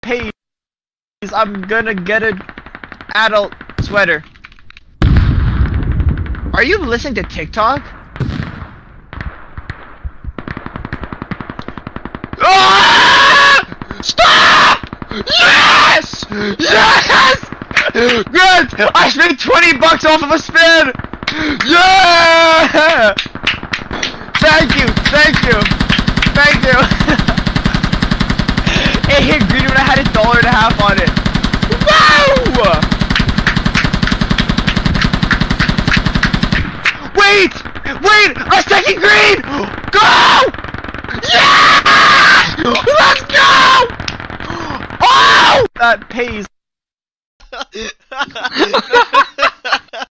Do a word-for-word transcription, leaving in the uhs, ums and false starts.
pays. I'm gonna get an adult sweater. Are you listening to TikTok? Ah! Stop! Yes! Yes! Good! I spent twenty bucks off of a spin! Yeah! Thank you, thank you, thank you. It hit green when I had a dollar and a half on it. Wow! Wait! Wait! A second green! Go! Yeah! Let's go! Oh! That pays.